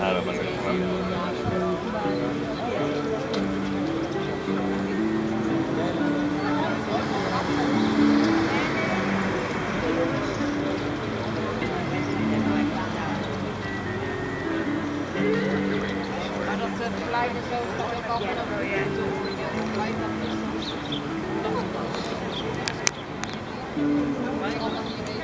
dat ben ik wel. Maar dat blijft zo ook al vanaf de